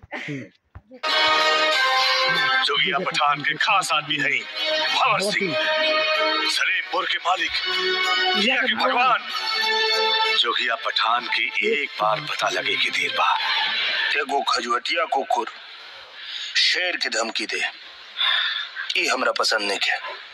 जोगिया पठान के खास आदमी है भंवर सिंह, सलेमपुर के मालिक, जिया के भगवान। जोगिया पठान की एक बार पता लगे कि देर बा एगो खजुअतिया कुकुर शेर की धमकी दे, ई हमरा पसंद नहीं है।